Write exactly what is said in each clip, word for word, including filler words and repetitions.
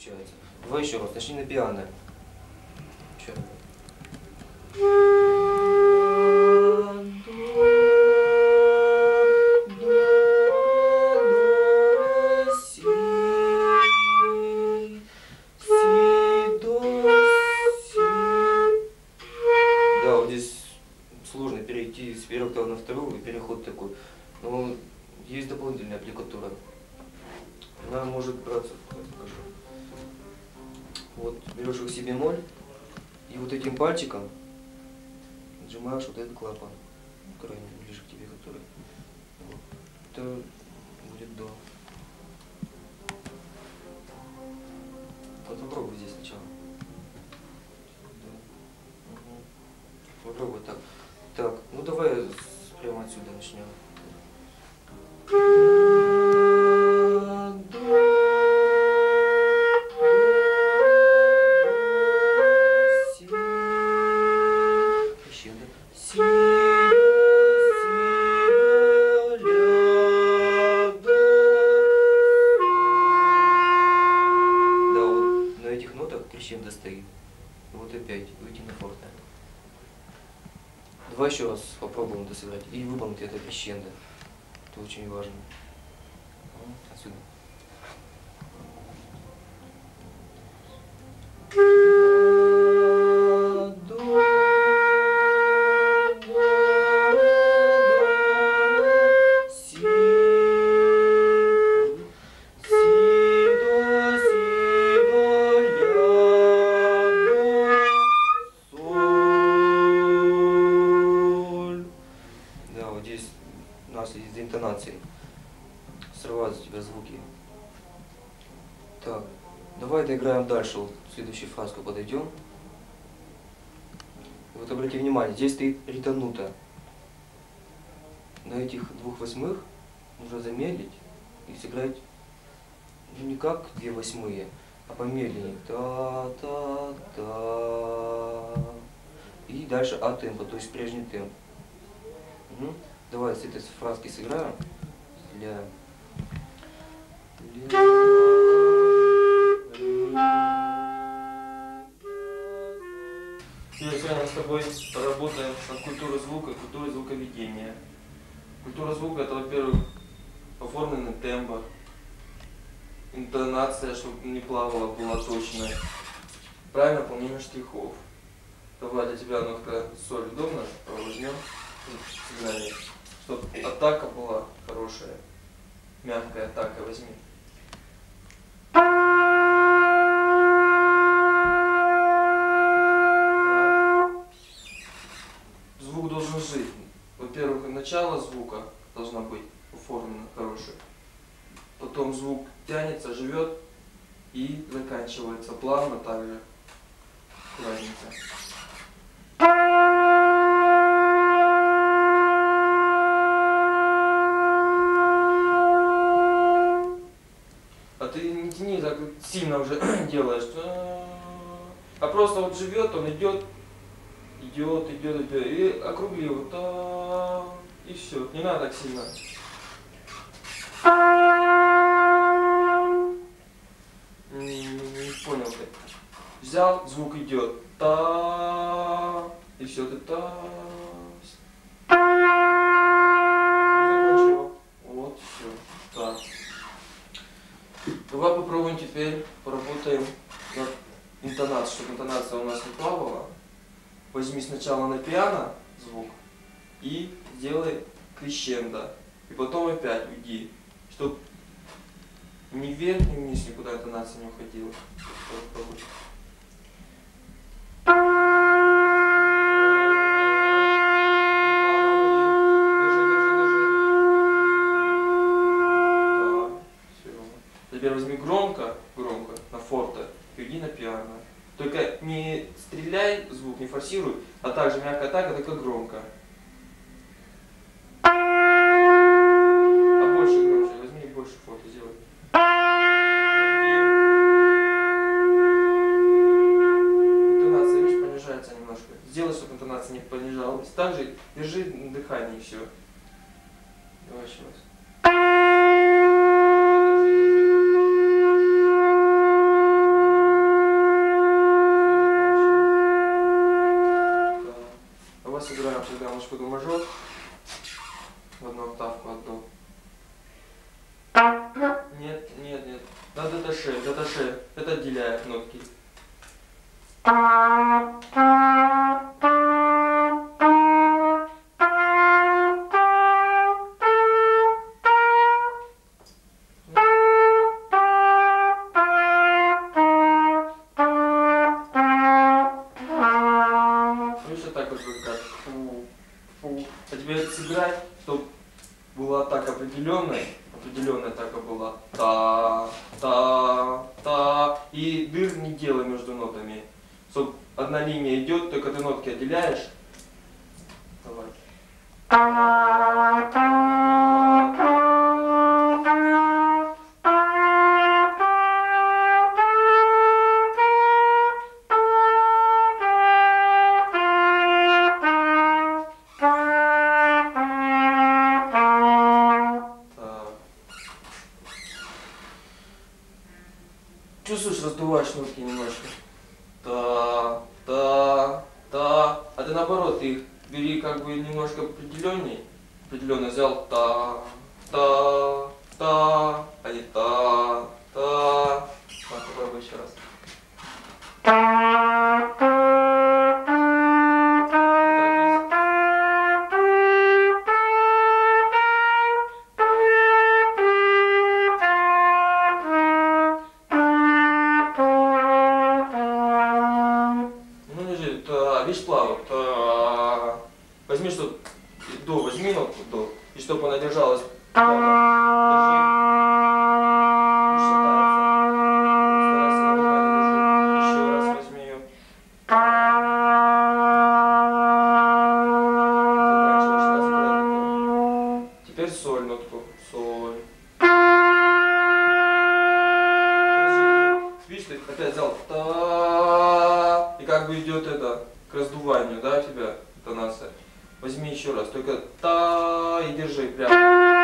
получается. Давай еще раз, начни на пиано. Че? Да, вот здесь сложно перейти с первого октавы на вторую, и переход такой. Но есть дополнительная аппликатура. Она может браться, покажу. Вот берешь их си бемоль и вот этим пальчиком нажимаешь вот этот клапан, крайне ближе к тебе, который. Вот. Это будет до. Вот попробуй здесь сначала. Да. Угу. Попробуй так. Так, ну давай прямо отсюда начнем. Крещендо стоит. Вот опять выйти на форте. Давай еще раз попробуем это сыграть. И выполнить это крещендо. Это очень важно. Отсюда. У нас из-за интонации срываются у тебя звуки. Так, давай доиграем дальше. Вот следующую фразку подойдем. Вот обрати внимание, здесь стоит ританута. На этих двух восьмых нужно замедлить и сыграть ну, не как две восьмые, а помедленнее. Та-та-та. И дальше а темпо, то есть прежний темп. Угу. Давай с этой фразки сыграем. Ля. Ля. Сегодня мы с тобой поработаем над культурой звука и культурой звуковедения. Культура звука — это, во-первых, оформленный тембр, интонация, чтобы не плавала, была точная, правильное выполнение штрихов. Давай для тебя нотка соль удобно, возьмем сигнальник. Чтобы атака была хорошая, мягкая атака, возьми. Звук должен жить. Во-первых, начало звука должна быть оформлена хорошая. Потом звук тянется, живет и заканчивается плавно также. Аккуратненько. Ты не тяни, так сильно уже делаешь, а просто вот живет, он идет, идет, идет, идет, и округли вот, и все, не надо так сильно. Не, не понял ты. Взял, звук идет, та, и все, ты та. Закончил. Вот, все, так. Давай попробуем теперь, поработаем над интонацией, чтобы интонация у нас не плавала. Возьми сначала на пиано звук и сделай крещендо. И потом опять уйди, чтобы ни вверх, ни вниз никуда интонация не уходила. Попробуй. Теперь возьми громко, громко, на форте, и иди на пиано. Только не стреляй звук, не форсируй, а также мягкая атака, только громко. А больше громче, возьми больше форте, сделай. Интонация, видишь, понижается немножко. Сделай, чтобы интонация не понижалась. Также держи дыхание и все. Давай еще раз. отсюда мажор. В одну октавку одну. Нет, нет, нет. Надо даташе, даташе. Это отделяет нотки. А теперь сыграть, чтобы была так определенная, определенная така была, та, та, та, и дыр не делай между нотами, чтобы одна линия идет, только ты нотки отделяешь. Давай. Чувствуешь, раздуваешь нотки немножко. Та, та, та. А ты наоборот, ты их бери как бы немножко определенней. Определенно взял та, та, та, а не та, та. Попробуй еще раз. Видишь, плаву. Та. Возьми, что до, возьми нотку до, и чтобы она держалась прямо. Держи. Старайся на дыхание держи. Еще раз возьми ее. Заканчиваешь, раз, заканчиваешь. Теперь соль нотку. Соль. Подожди. Видишь, ты опять взял та, и как бы идет это к раздуванию, да, у тебя тонация. Возьми еще раз, только та и держи прямо.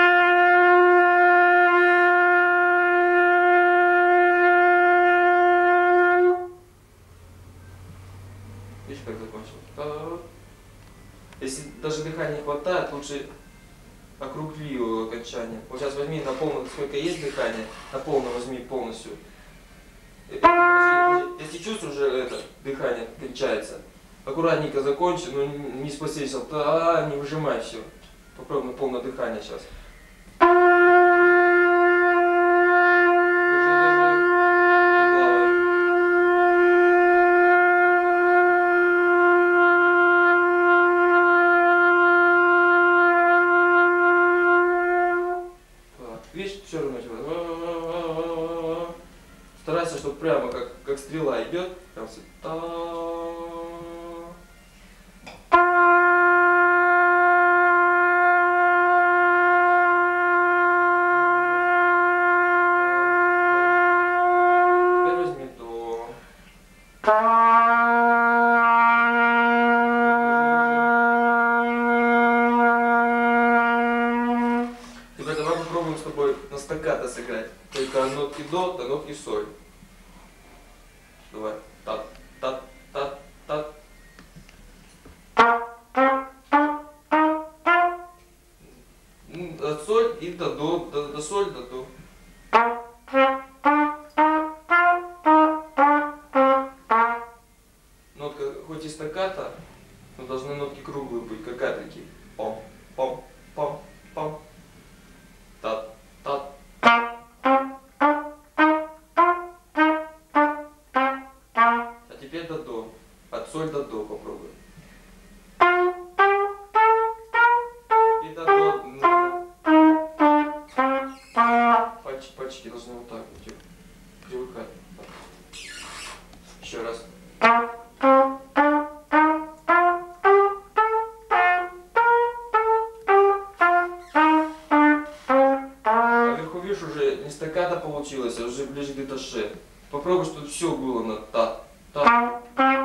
Видишь, как закончил? Та. Если даже дыхания не хватает, лучше округли его окончание. Вот сейчас возьми на полную, сколько есть дыхания, на полную возьми полностью. Если чувствуешь уже это дыхание кончается, аккуратненько закончи, но не спасайся, а не выжимай все. Попробуй на полное дыхание сейчас. Видишь, все равно тебя. Старайся, чтобы прямо как, как стрела идет, прям все. Теперь давай попробуем с тобой на стаккато сыграть. Только нотки до, до нотки соль. Давай. Тат, тат, тат, тат. От соль и до до, до, до соль, до до. Нотка хоть и стаккато, но должны нотки круглые быть, как капельки. Пом, пом, пом, пом. Тат, тат. А теперь до до. От соль до до попробуй. И до до. Пальчики, пальчики должны вот так вот привыкать. Еще раз. Видишь, уже не стаккато получилось, а уже ближе к даташе. Попробуй, чтобы все было на та, та.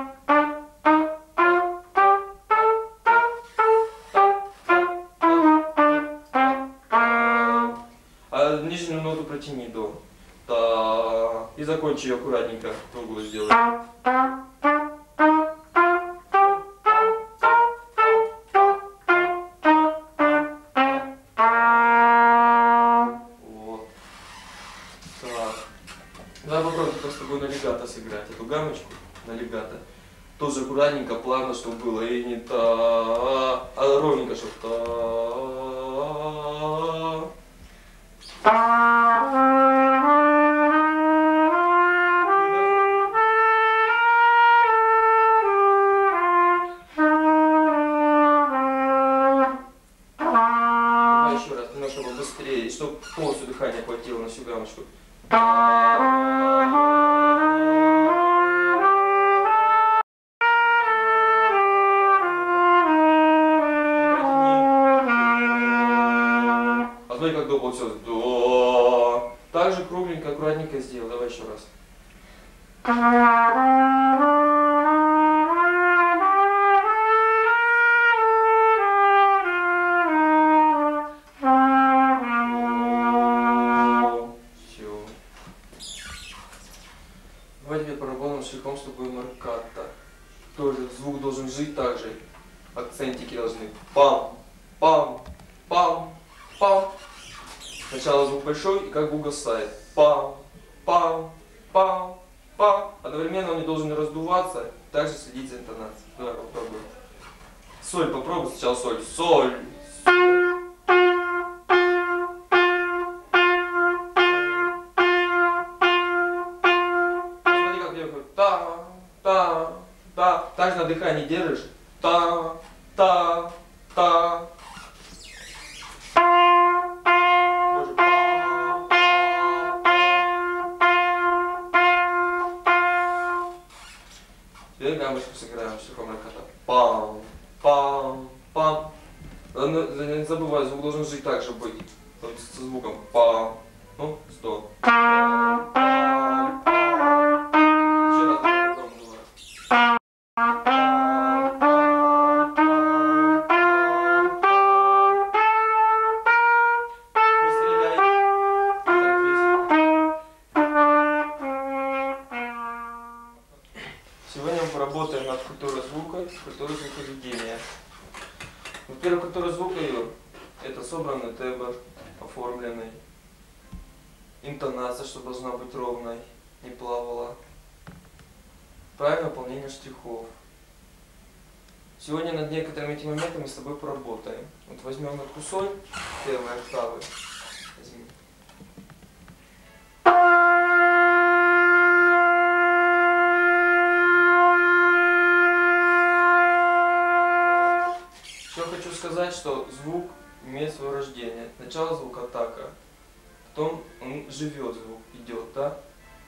А нижнюю ноту протяни до. Та. И закончи ее аккуратненько, круглую сделай. попробуем как с тобой на легато сыграть. Эту гамочку на легато. Тоже аккуратненько, плавно, чтобы было. И не та, а ровненько, чтобы та. Давай еще раз, немножко быстрее, чтобы полностью дыхание хватило на всю гамочку. Как до получилось. До. Так же кругленько, аккуратненько сделал. Давай еще раз. Все. Давай теперь поработаем с штрихом с тобой марката. Тоже звук должен жить так же. Акцентики должны. Пам, пам, пам, пам. Сначала звук большой и как бы угасает. Пам, пам, пам, пам. Одновременно он не должен раздуваться. Также следить за интонацией. Давай попробуем. Соль попробуй. Сначала соль. Соль. Смотри, как я говорю. Та, та, та. Также на дыхании держишь. Та, та, та. Теперь гамочку сыграем штрихом марката. Пам, пам, пам. Не забывай, звук должен жить так же быть. Со звуком пам. Ну, стоп. Пам, пам, пам. Еще раз попробуем. Не стреляй. Сегодня мы поработаем над культурой звука, культурой звуковедения. Во-первых, культура звука ее — это собранный тембр, оформленный, интонация, что должна быть ровной, не плавала, правильное выполнение штрихов. Сегодня над некоторыми этими моментами мы с тобой поработаем. Вот возьмем эту соль, первые октавы. Возьми. Сказать, что звук имеет свое рождение. Сначала звук атака, потом он живет, звук идет, да?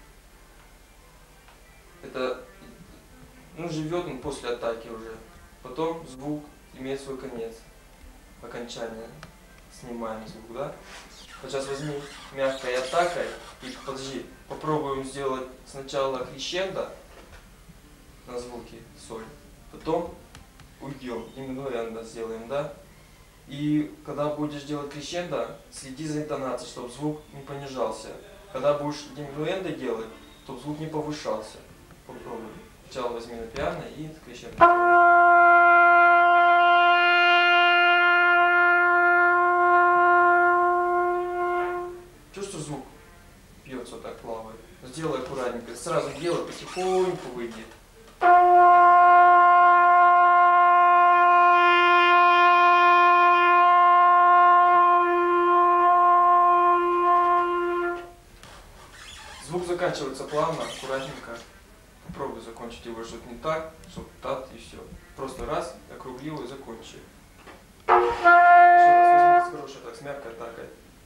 Это, ну, живет он после атаки уже. Потом звук имеет свой конец, окончание. Снимаем звук, да? Вот сейчас возьми мягкой атакой и, подожди, попробуем сделать сначала крещендо на звуке соль, потом уйдем, диминуэндо сделаем, да? И когда будешь делать крещендо, следи за интонацией, чтобы звук не понижался. Когда будешь диминуэндо делать, чтобы звук не повышался. Попробуй. Сначала возьми на пиано и крещендо. Чувствуешь, звук пьется вот так, плавает. Сделай аккуратненько. Сразу делай, потихоньку выйди. Звук заканчивается плавно, аккуратненько. Попробуй закончить его, чтобы не так, чтобы так и все. Просто раз, округлил и закончил. Еще раз, возьми хорошо, так, с мягкой атакой.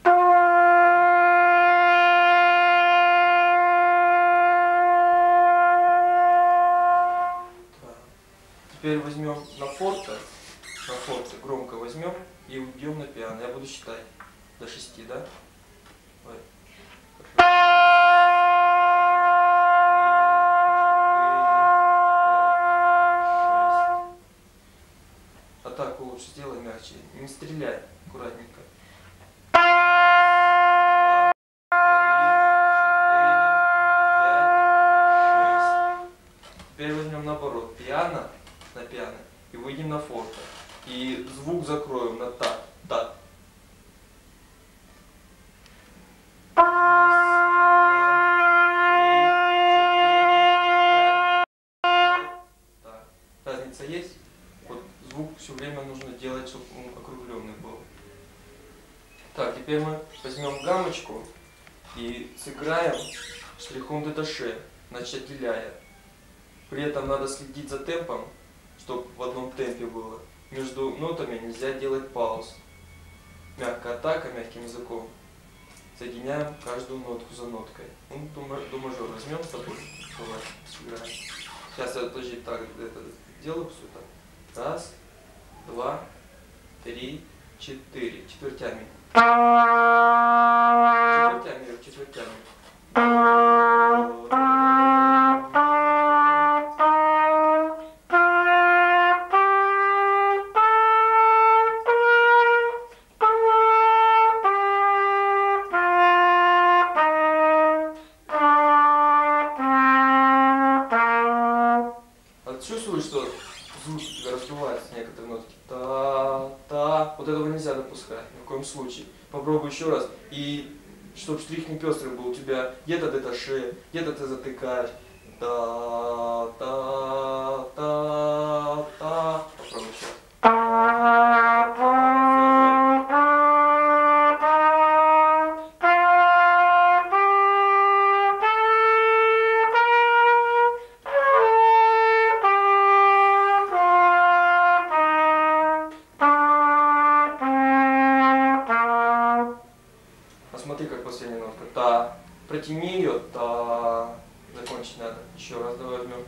Теперь возьмем на форте, на форте громко возьмем и уйдем на пиано. Я буду считать до шести, да? Давай. Атаку лучше сделай мягче, не стреляй, аккуратненько. Теперь возьмем наоборот, пиано на пиано и выйдем на форте. И звук закроем на так, так. есть, вот звук все время нужно делать, чтобы он округленный был. Так, теперь мы возьмем гаммочку и сыграем штрихом деташе, значит отделяя. При этом надо следить за темпом, чтобы в одном темпе было. Между нотами нельзя делать пауз. Мягкая атака, мягким языком. Соединяем каждую нотку за ноткой. Ну, до мажор возьмем с тобой. Давай, сыграем. Сейчас я тоже так это делаю все так. Раз, два, три, четыре. Четвертями. Четвертями, Юр, четвертями. Чувствуешь, что звук у тебя раздувается, некоторые нотки. Та-та. Вот этого нельзя допускать ни в коем случае. Попробуй еще раз. И чтобы штрих не пестрый был, у тебя где-то деташе, где-то ты затыкаешь. Та-та-та-та. Попробуй еще раз. Смотри, как последняя нотка. Та. Протяни ее. Та. Закончить надо. Еще раз давай возьмем.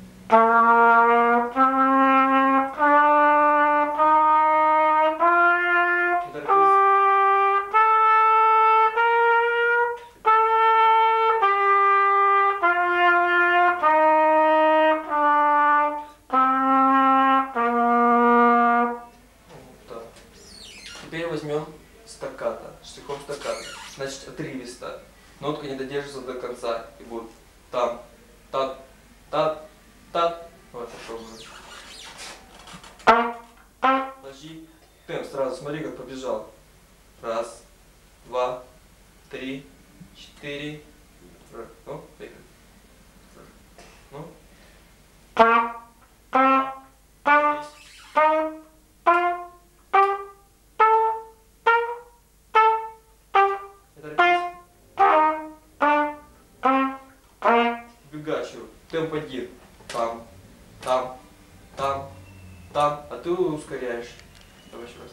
Теперь возьмем стаккато, штрихом стаккато. Значит, отрывисто. Нотка не додержится до конца и будет там, та, та, та. Вот, попробуем. Ложи темп сразу, смотри, как побежал. Раз, два, три, четыре. Ну, поехали. Ну. Бегачу. Темп один. Там, там, там, там. А ты ускоряешь. Давай еще раз.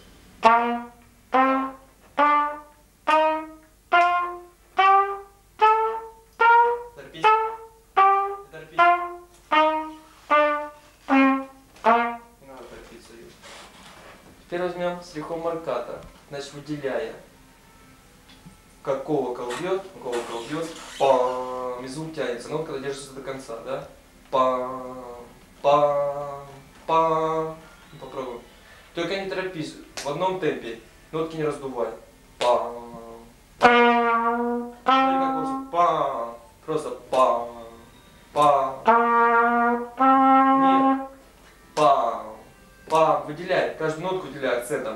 Торопись. Торопись. Не надо торопиться. Теперь возьмем штрихом марката. Значит, выделяя. Как колокол бьет, колокол бьет, пам, и звук тянется, нотка держится до конца, да? Пам, пам, пам. Попробуем. Только не торопись, в одном темпе, нотки не раздувай. Пам, пам. Смотри, как просто пам, просто пам, пам. Нет, пам, пам. Выделяй, каждую нотку выделяй акцентом.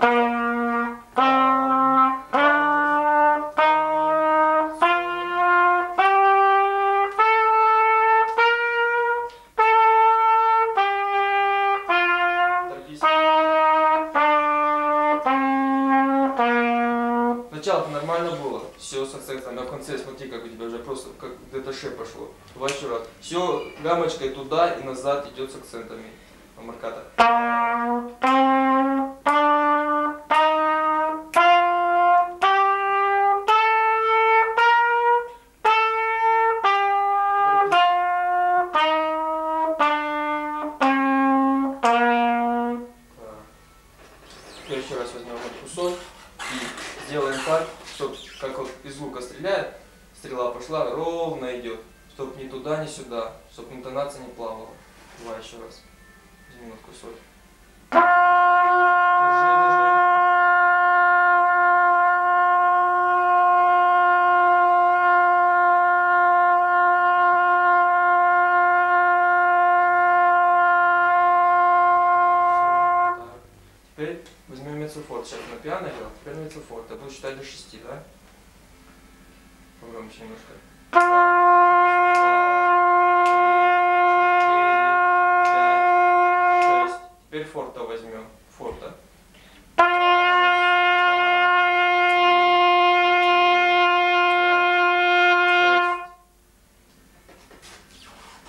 Сначала нормально было, все с акцентом, а в конце смотри, как у тебя уже просто как деташе пошло. Давай еще раз. Все гаммочкой туда и назад идет с акцентами. Марката. Теперь еще раз возьмем нотку соль и сделаем так, чтобы как вот из лука стреляет, стрела пошла, ровно идет, чтобы ни туда, ни сюда, чтобы интонация не плавала. Давай еще раз. Возьми нотку соль. Держи, держи. Теперь возьмем мецофорт. Сейчас на пиано играл, теперь мецофорт. Я буду считать до шести, да? Погромче немножко. Раз, два, три, четыре, пять, шесть.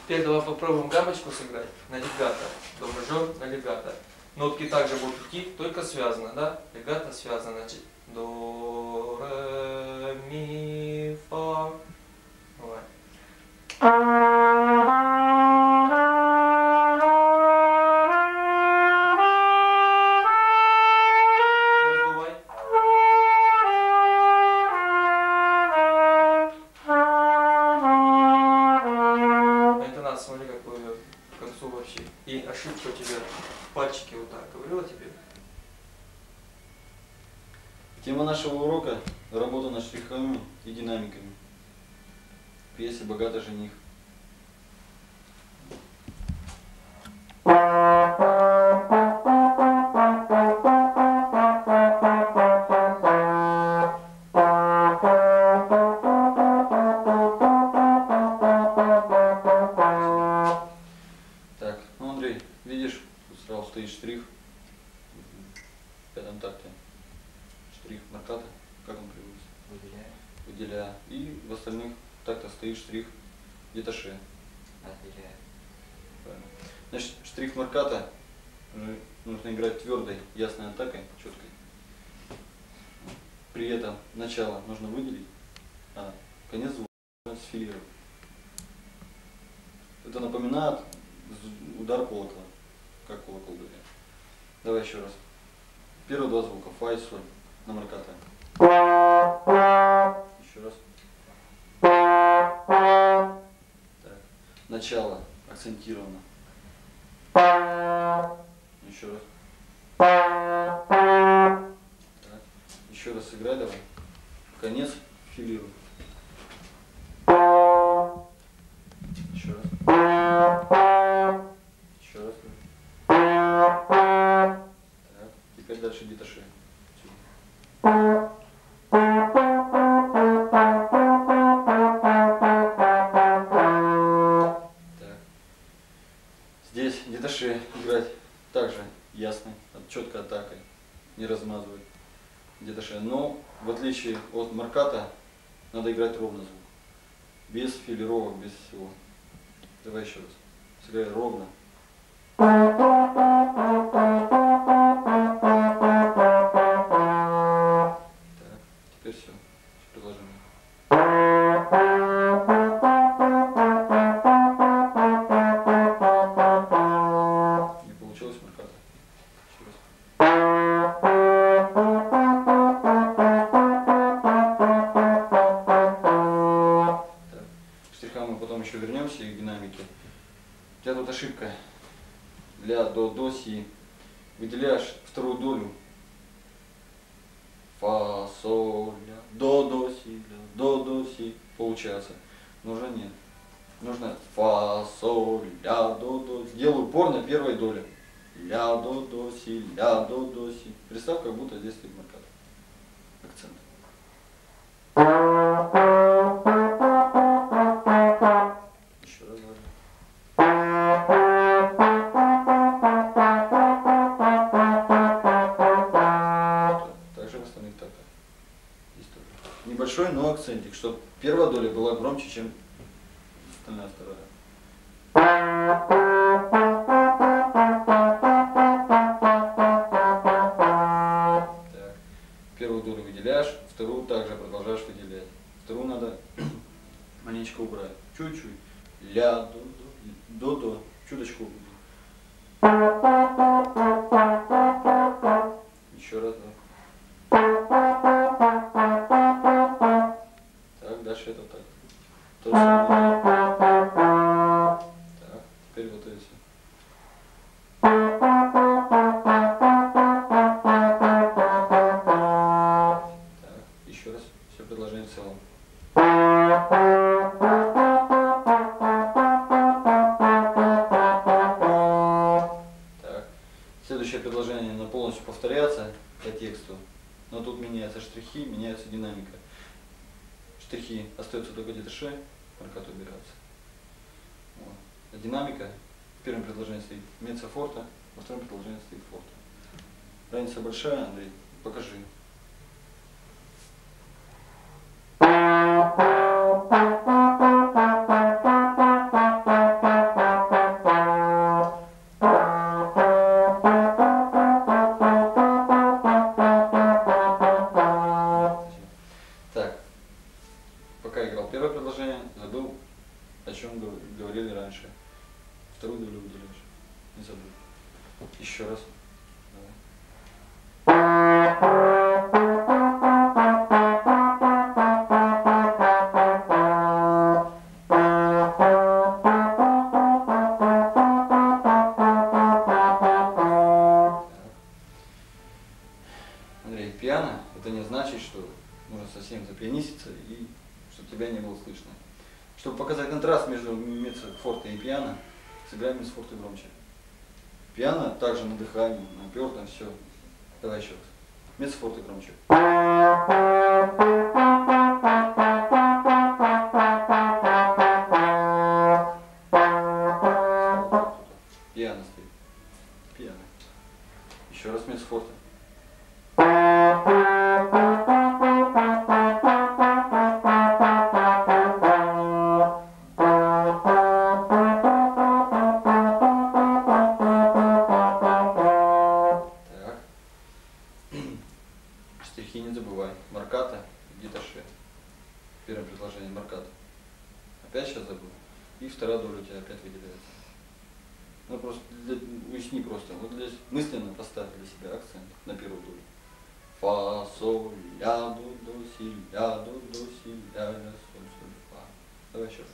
Теперь давай попробуем гаммочку сыграть на легато. До мажор на легато. Нотки также будут идти, только связано, да? Легато связано, значит. До, ре, ми, фа. Давай. Разбивай. Интонация, смотри, как плывет к концу вообще. И ошибка у тебя. Пальчики вот так. Говорила тебе? Тема нашего урока – работа над штрихами и динамиками. В пьесе «Богатый жених». Так, ну Андрей, видишь, тут сразу стоит штрих в пятом такте. Штрих марката, как он переводится? Выделяю. Выделяя. И в остальных тактах стоит штрих деташе. Отделяю. Правильно. Значит, штрих марката нужно играть твердой, ясной атакой, четкой. При этом начало нужно выделить, а конец звука нужно сфилировать. Это напоминает удар колокола, как колокол ударяет. Давай еще раз. Первые два звука, фа и соль на марката. Еще раз. Так. Начало акцентировано. Еще раз. Так. Еще раз сыграй давай. Конец филируй. Еще раз. Еще раз. Так. Теперь дальше деташе. Так. Здесь деташе играть также ясно, четко атакой, не размазывать деташе. Но в отличие от марката надо играть ровно звук. Без филировок, без всего. Давай еще раз. Сыграй ровно. Так, теперь все. Предложение. Не получилось марката. Еще раз. Так. К штрихам мы потом еще вернемся и к динамике. У тебя тут ошибка. Ля, до, до, си. Выделяешь вторую долю. Фа, соль, ля, до, до, си, ля, до, до, си. Получается. Но уже нет. Нужно фа, соль, ля, до, до. Делаю упор на первой доле. Ля, до, до, си, ля, до, до, си. Представь, как будто здесь стоит маркат. Акцент. Еще раз говорю. Также в остальных тактах. Здесь тоже. Небольшой, но акцентик, чтобы первая доля была громче, чем остальная вторая. Так. Первую долю выделяешь, вторую также продолжаешь выделять. Вторую надо маленечко убрать. Чуть-чуть. Ля, до, до, до, до. Чуточку. Еще раз, да. Так, дальше это так. То же самое. Так, теперь вот это все. Так, еще раз. Все предложение в целом. Так, следующее предложение надо полностью повторяться по тексту, но тут меняются штрихи, меняется динамика. Штрихи остаются только деташе, маркат убирается. Вот. А динамика в первом предложении стоит меццо форте, во втором предложении стоит форте. Разница большая, Андрей, покажи. раньше. Вторую долю выделяешь. Не забудь. Еще раз. Андрей, пиано — это не значит, что нужно совсем запианиситься и чтобы тебя не было слышно. Чтобы показать контраст между меццо-форте и пиано, сыграем меццо-форте громче. Пиано также на дыхании, на пёртом, все. Давай еще раз. Меццо-форте громче. Пиано стоит. Пиано. Еще раз меццо-форте. Штрихи не забывай. Марката, гиташе. Первое предложение марката. Опять сейчас забыл. И вторая доля у тебя опять выделяется. Ну просто для, уясни просто. Вот здесь мысленно поставь для себя акцент на первую долю. Фа, соль, ля, до, до, си, ля, до, до, си, ля, ля, соль, соль, фа. Давай еще раз.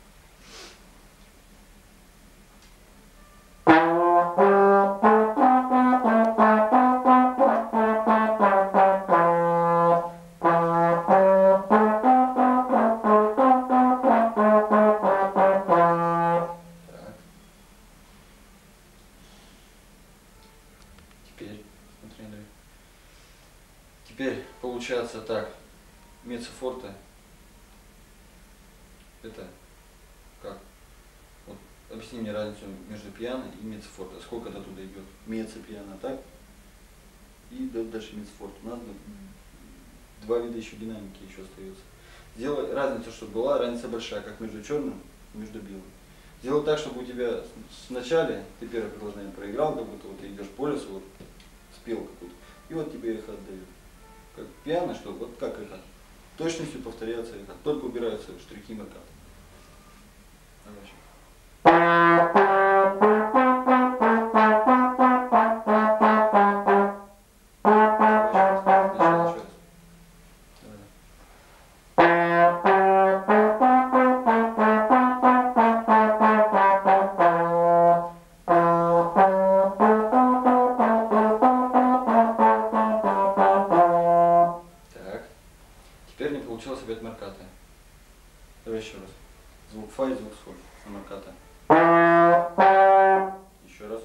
Теперь, смотри, Андрей. Теперь получается так. Меццо-форте. Это как? Вот объясни мне разницу между пиано и меццо-форте. Сколько до туда идет? Меццо-пиано, так? И дальше меццо-форте. У нас два вида еще динамики еще остается. Сделай разницу, чтобы была разница большая, как между черным и между белым. Сделай так, чтобы у тебя сначала ты первое предложение проиграл, как будто вот ты идешь по лесу, вот спел какую-то, и вот тебе их отдают. Как пиано, что вот как это. Точностью повторяется это. Только убираются штрихи марката. Теперь не получилось опять марката. Давай еще раз. Звук фа и звук соль на марката. Еще раз.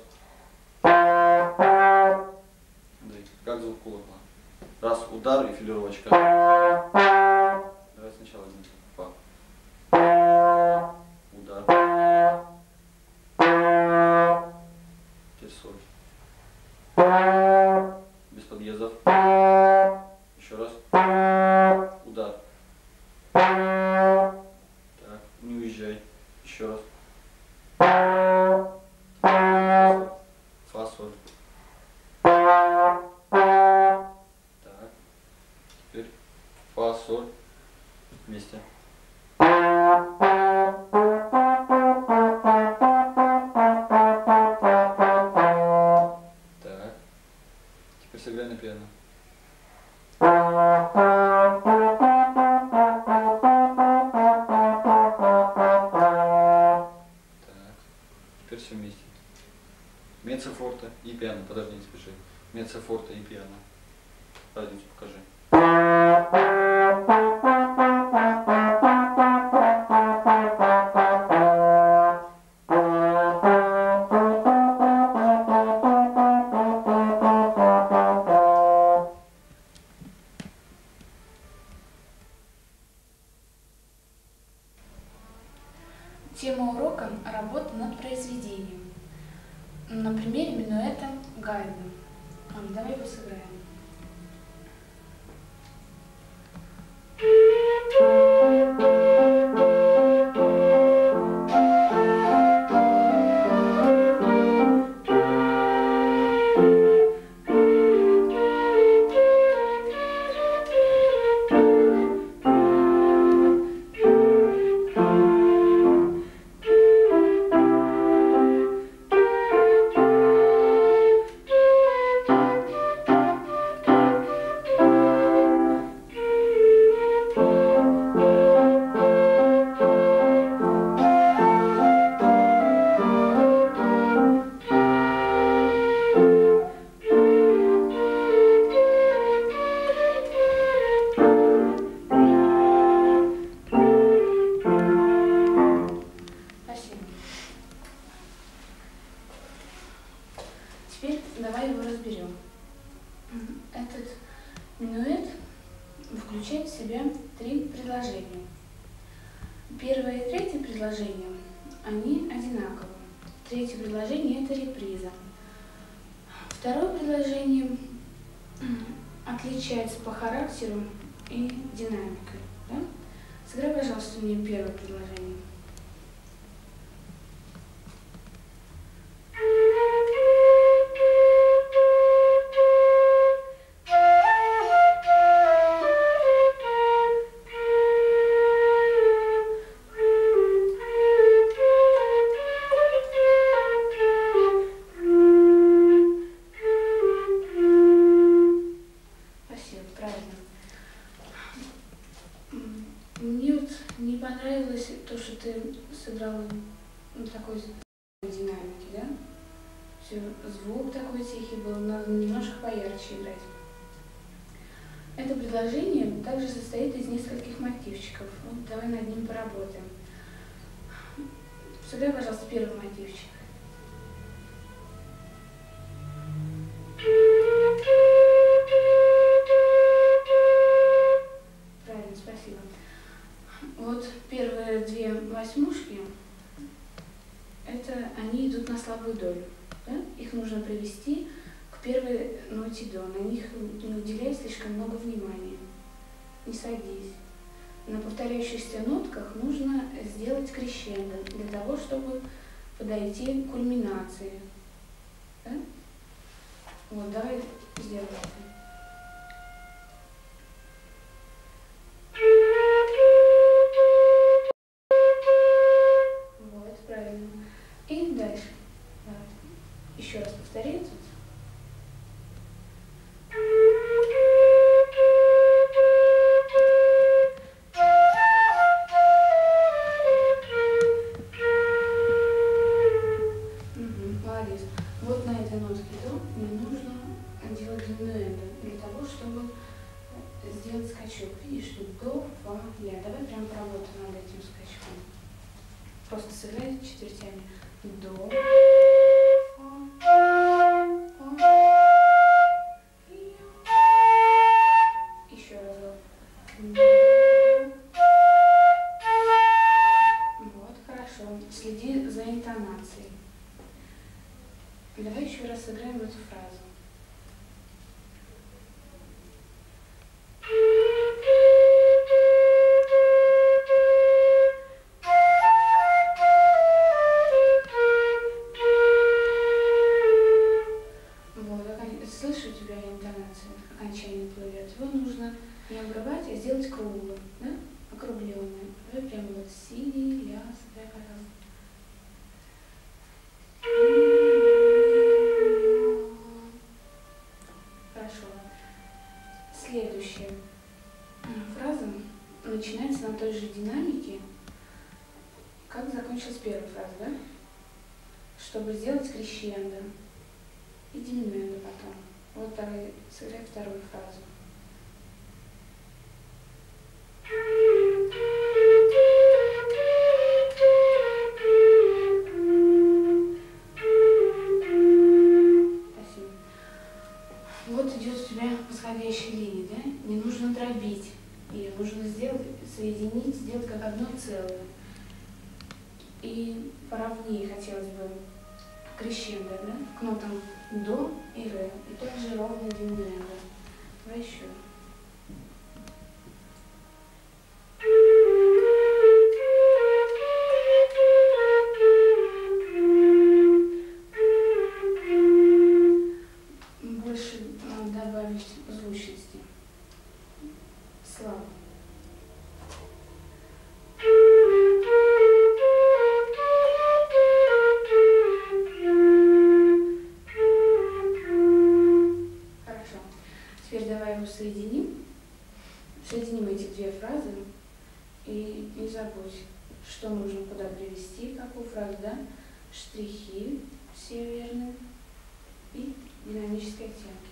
Как звук кулака. Раз удар и филировочка. Давай сначала один фа. Удар. Теперь соль. Без подъездов. Еще раз. Удар. Так, не уезжай. Еще раз. Фа, соль. Так. Теперь фа, соль. Вместе. Так. Теперь сыграй на пиано. Теперь все вместе. Меццо-форте и пиано. Подожди, не спеши. Меццо-форте и пиано. Разницу покажи. Тема урока – работа над произведением. На примере минуэта Гайдна. Давай его сыграем. давай его разберем. Этот минуэт включает в себя три предложения. Первое и третье предложение, они одинаковы. Третье предложение – это реприза. Второе предложение отличается по характеру и динамикой. Да? Сыграй, пожалуйста, мне первое предложение. Мне вот не понравилось то, что ты сыграл ну, такой динамики, да? Все, звук такой тихий был, надо немножко поярче играть. Это предложение также состоит из нескольких мотивчиков. Вот давай над ним поработаем. Сыграй, пожалуйста, первый мотивчик. Правильно, спасибо. Вот первые две восьмушки, это они идут на слабую долю. Да? Их нужно привести к первой ноте до. На них не уделяй слишком много внимания. Не садись. На повторяющихся нотках нужно сделать крещендо для того, чтобы подойти к кульминации. Да? Вот, давай сделаем это. Вот, правильно. И дальше. Давай. Еще раз повтори тут. Молодец. Вот на этой нотке до мне нужно делать минуэндо для того, чтобы сделать скачок. Видишь, тут до, фа, ля. Давай прям поработаем над этим скачком. Просто сыграй четвертями. До, фа, фа, ля. Еще разок. Вот, хорошо. Следи за интонацией. Давай еще раз сыграем эту фразу. Вот, слышу у тебя интонация, окончание плывет. Его нужно не обрывать, а сделать круглым, да? Округленным. Давай прямо вот си, ля, сыграй, пожалуйста. Хорошо. Следующая фраза начинается на той же динамике, как закончилась первая фраза, да? Чтобы сделать крещендо и диминуэндо потом. Вот давай сыграй вторую фразу. Спасибо. Вот идет у тебя восходящая линия, да? Не нужно дробить ее, нужно сделать, соединить, сделать как одно целое. И поровнее хотелось бы крещендо, да? К нотам до и ре. И также ровно диминуэндо. Давай еще. Больше надо добавить звучности. Слабо. Хорошо. Теперь давай его соединим. Соединим эти две фразы. И не забудь, что нужно куда привести, какую фразу, да? Штрихи все верные и динамические оттенки.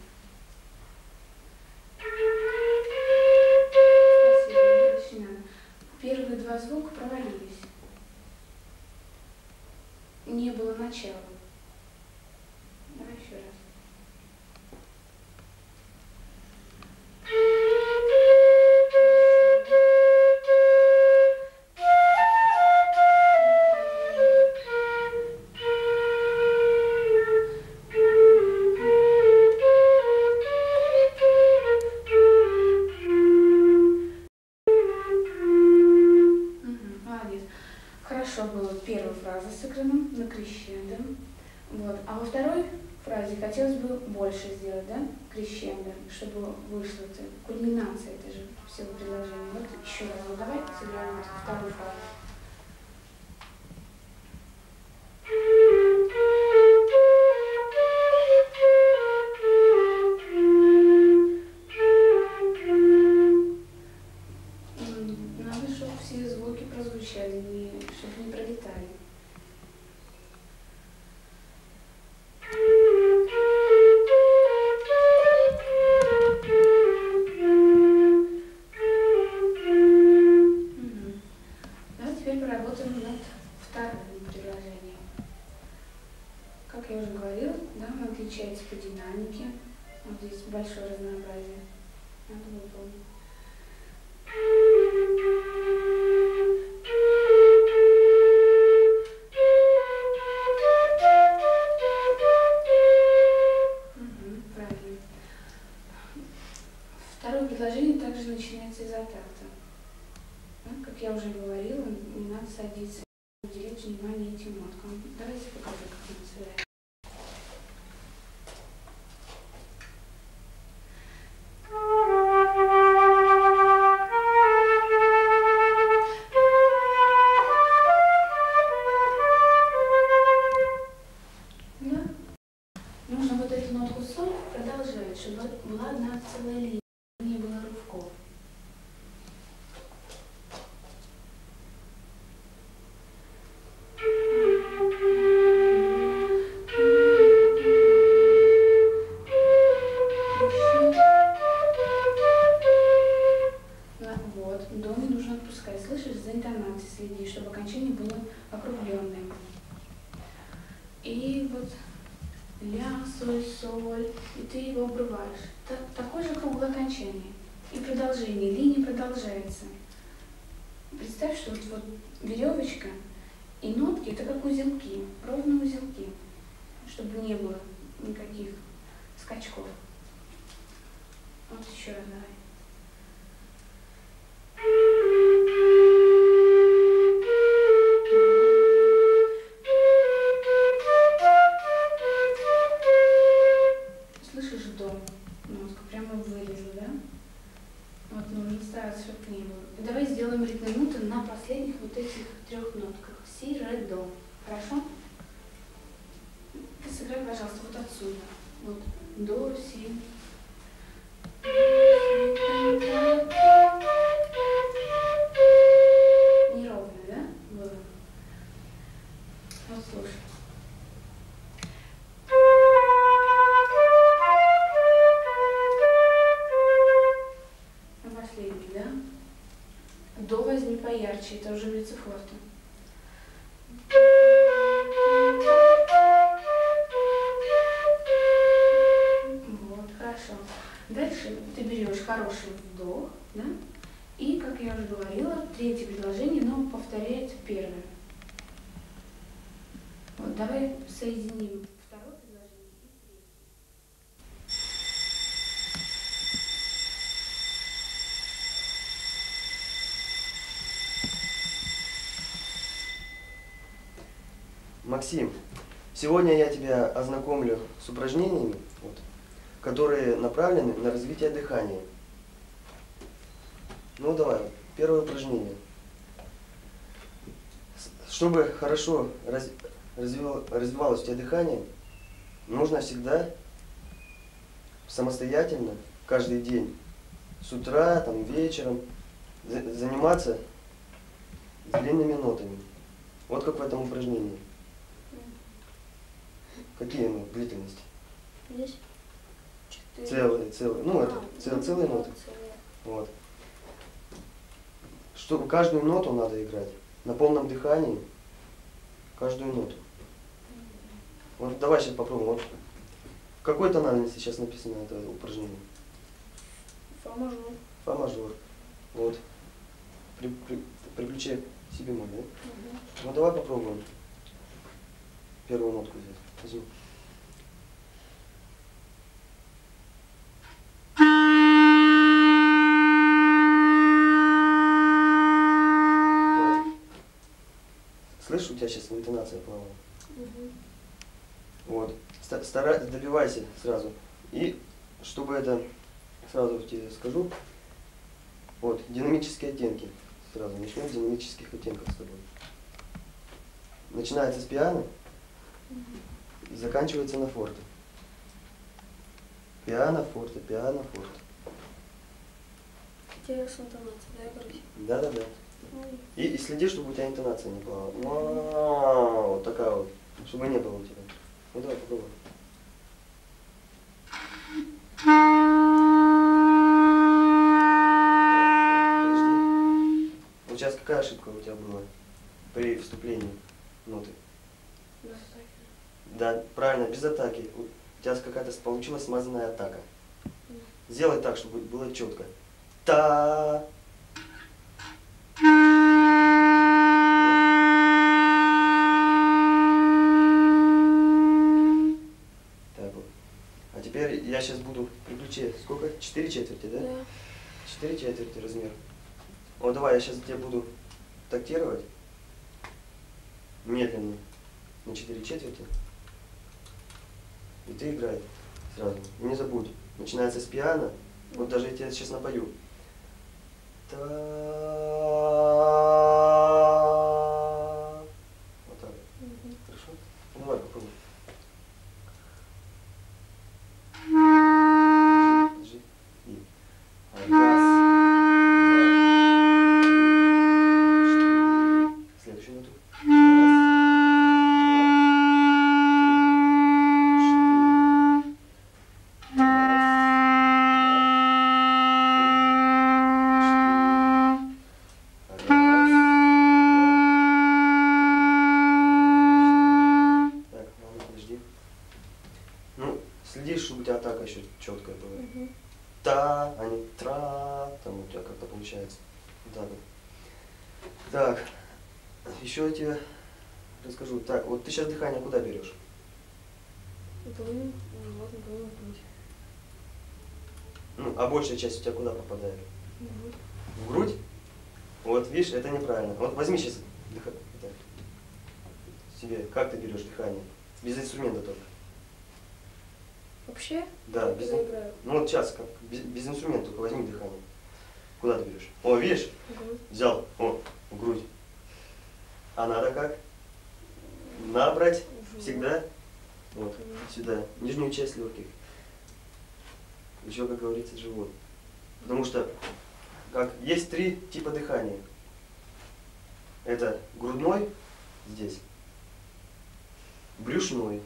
Спасибо, дальше надо. Первые два звука провалились. Не было начала. Давай еще раз. на крещендо. Вот. А во второй фразе хотелось бы больше сделать, да, крещендо, чтобы вышло это кульминация, это же всего предложения. Вот еще раз, вот давай сыграем вот вторую фразу. М, Надо, чтобы все звуки прозвучали, не, чтобы не пролетали. Мгм. Давай теперь поработаем над вторым предложением. Как я уже говорила, да, он отличается по динамике. Вот здесь большое разнообразие. Надо выполнить. Мгм, правильно. Второе предложение также начинается из атакта. Да, как я уже говорила, не надо садиться и уделять внимание этим ноткам. Давайте покажу, как мы сыграем. Да? Нужно вот эту нотку соль продолжать, чтобы была одна целая линия, не было рывков. Да, вот, до не нужно отпускать. Слышишь, за интонацией следи, чтобы окончание было округленным. И вот ля, соль, соль, и ты его обрываешь. Так, такое же круглое окончание. И продолжение, линия продолжается. Представь, что вот, вот веревочка и нотки это как узелки, ровные узелки, чтобы не было никаких скачков. Вот еще раз давай. Слышишь дом? Нотка прямо вылезла, да? Вот нужно стараться, чтобы не было. И давай сделаем ритм минуты на последних вот этих трех нотках. Си, ре, до. Хорошо? Ты сыграй, пожалуйста, вот отсюда. Вот. До, си. Неровно, да? Было. Вот слушай. А последний, да? До возьми поярче, это уже мецефорта. Вот, хорошо. Дальше ты берешь хороший вдох, да? И, как я уже говорила, третье предложение, но повторяет первое. Вот, давай соединим второе предложение и третье. Максим, сегодня я тебя ознакомлю с упражнениями, вот, которые направлены на развитие дыхания. Ну давай, первое упражнение. С- Чтобы хорошо раз- развивал- развивалось у тебя дыхание, нужно всегда самостоятельно, каждый день, с утра, там, вечером, за- заниматься длинными нотами. Вот как в этом упражнении. Какие ну, длительности? Здесь четыре. Целые, целые. Ну, это А, цел- ну, целые да, ноты. целые. Вот. Чтобы каждую ноту надо играть на полном дыхании, каждую ноту. Вот давай сейчас попробуем. Вот. В какой тональности сейчас написано это упражнение? Фа мажор. Фа мажор. Вот. При, при, приключай себе мой, да? Мгм. Ну давай попробуем. Первую нотку взять. Возьми. Хватит. Слышишь, у тебя сейчас интонация плавала? Мгм. Вот. Ста- Старайся, добивайся сразу. И чтобы это, сразу тебе скажу, вот, динамические оттенки. Сразу начнем с динамических оттенков с тобой. Начинается с пиано и заканчивается на форте. Пиано, форте, пиано, форте. Интересно интонация, да, играть? Да-да-да. Ну, И, и следи, чтобы у тебя интонация не плавала. Ма, вот такая вот. Чтобы не было у тебя. Ну давай попробуй. Подожди. Вот сейчас какая ошибка у тебя была при вступлении ноты? да, так. Да, правильно, без атаки. У тебя какая-то получилась смазанная атака. Сделай так, чтобы было четко. Та. Так вот. А теперь я сейчас буду при ключе. Сколько? Четыре четверти, да? Да. Четыре четверти размер. Вот давай я сейчас тебе буду тактировать. Медленно. На четыре четверти. И ты играй сразу. И не забудь. Начинается с пиано. Вот даже я тебе сейчас напою. Та. Вот так. Мгм. Хорошо? Ну, давай попробуй. Держи. И. Раз, два, три, четыре. Следующую ноту. Раз, два, три, четыре. Раз, два, три, четыре. Так, ладно, подожди. Ну, следи, чтобы у тебя атака еще четкая была. Мгм. Та, а не тра, там у тебя как-то получается. Вот так вот. Так, еще я тебе расскажу. Так, вот ты сейчас дыхание куда берешь? Двойным, ну, ладно, двойным грудь. Ну, а большая часть у тебя куда попадает? Мгм. В грудь? Вот, видишь, это неправильно. Вот возьми сейчас дыхание. Себе, как ты берешь дыхание? Без инструмента только. Вообще, Да, без, когда играю. ну вот сейчас, как, без, без инструмента только возьми дыхание. Куда ты берешь? О, видишь? Грудь. Взял, о, в грудь. А надо как? Набрать В всегда. Вот, Мгм. сюда, нижнюю часть легких. Еще, как говорится, живот. Потому что как, есть три типа дыхания. Это грудной здесь, брюшной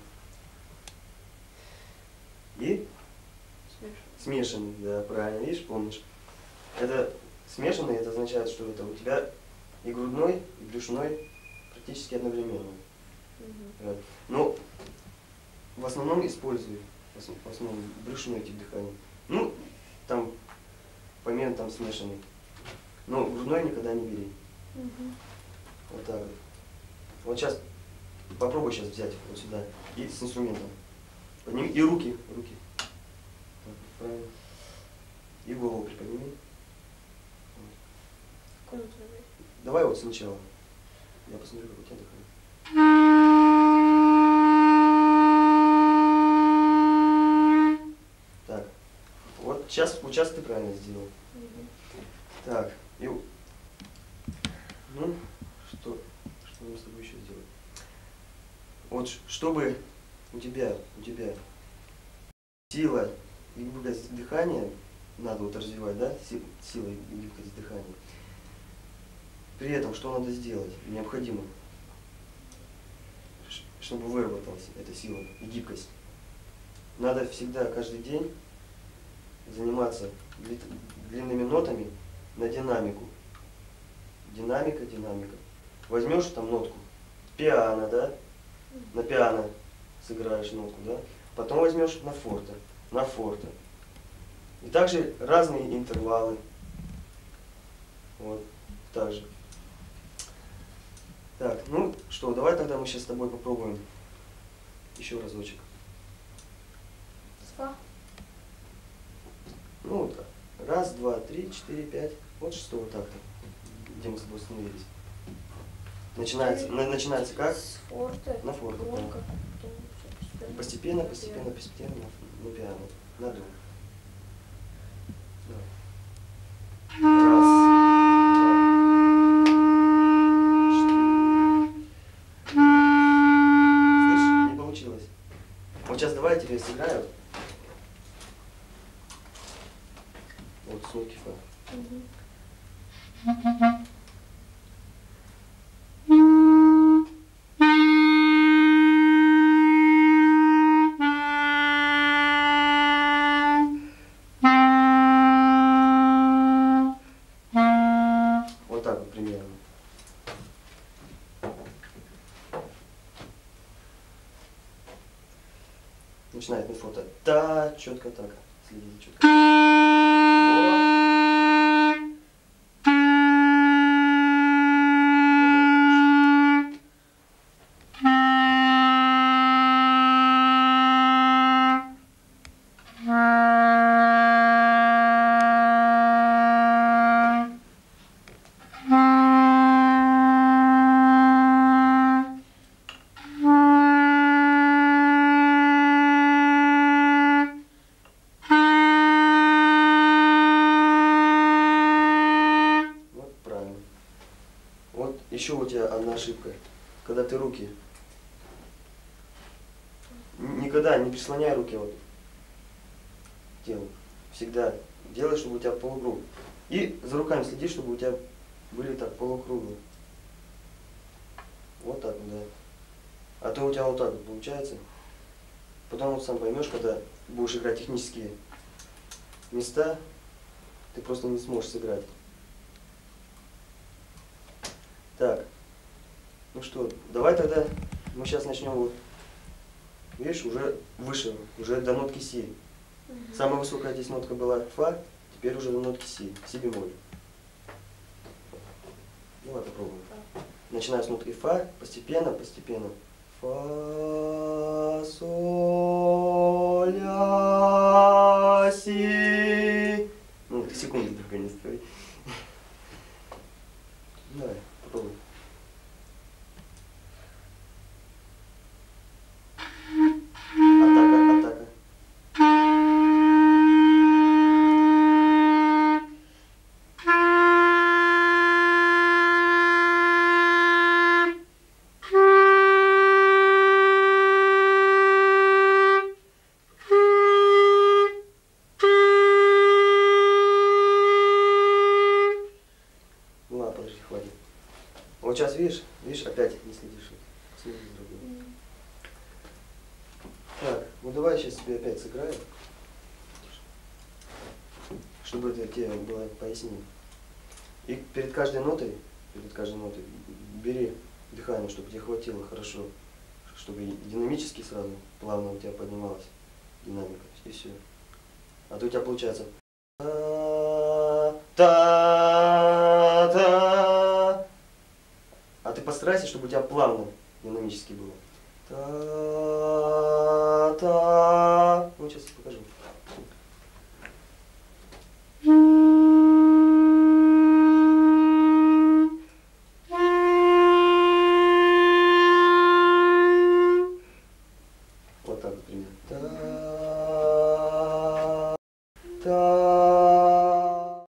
и Смешно. смешанный. Да, правильно, видишь, помнишь. Это смешанный, это означает, что это у тебя и грудной, и брюшной практически одновременно. Мгм. Вот. Но в основном использую в основ- в основном брюшной тип дыхания. Ну, там по мере там смешанный. Но грудной никогда не бери. Мгм. Вот так вот. Вот сейчас попробуй сейчас взять вот сюда и с инструментом. Подними и руки, руки. Так, правильно. И голову приподними. Вот. Какой он твой? Давай вот сначала. Я посмотрю, как у тебя дыхание. Так. Вот сейчас, вот сейчас ты правильно сделал. Мгм. Так. И, у- ну, что, что мы с тобой еще сделаем? Вот ш- чтобы у тебя, у тебя сила и гибкость дыхания надо вот развивать, да, Си- сила и гибкость дыхания. При этом что надо сделать? Необходимо, ш- чтобы выработалась эта сила и гибкость. Надо всегда, каждый день заниматься дли- длинными нотами на динамику. Динамика, динамика. Возьмешь там нотку, пиано, да, на пиано сыграешь нотку, да, потом возьмешь на форте, на форте. И также разные интервалы. Вот, так же. Так, ну что, давай тогда мы сейчас с тобой попробуем еще разочек. С фа. Ну вот так. Раз, два, три, четыре, пять. Вот шестого такта, где мы с тобой остановились. Начинается, на- начинается как? С форта. На форте, да. Громко, потом всё Постепенно, постепенно, постепенно на пиано. На до. Давай. Раз, два, четыре. Слышь, не получилось. Вот сейчас давай я тебе сыграю. Вот с нотки фа. Мгм. Вот так вот примерно. Начинает на фото. Да, четко так. Следите четко. Вот правильно. Вот еще у тебя одна ошибка. Когда ты руки н- никогда не прислоняй руки вот к телу. Всегда делай, чтобы у тебя полукруг. И за руками следи, чтобы у тебя были так полукруглые. Вот так вот, да. А то у тебя вот так вот получается. Потом вот сам поймешь, когда будешь играть технические места, ты просто не сможешь сыграть. Так, ну что, давай тогда мы сейчас начнем вот, видишь, уже выше, уже до нотки си. Мгм. Самая высокая здесь нотка была фа, теперь уже до нотки си, си бемоль. Давай попробуем. Начиная с нотки фа, постепенно, постепенно. Фа, соль, ля, си. Ну, ты секунды только не стой. Давай, попробуй. Атака, атака. Ну ладно, подожди, хватит. Вот сейчас видишь, видишь, опять не следишь. Смотри, другой. М. Так, ну давай сейчас тебе опять сыграю, чтобы это тебе было пояснее. И перед каждой нотой, перед каждой нотой бери дыхание, чтобы тебе хватило хорошо, чтобы и динамически сразу, плавно у тебя поднималась динамика, и все. А то у тебя получается та-та. А ты постарайся, чтобы у тебя плавно динамически было. Та-та. Ну, сейчас я покажу.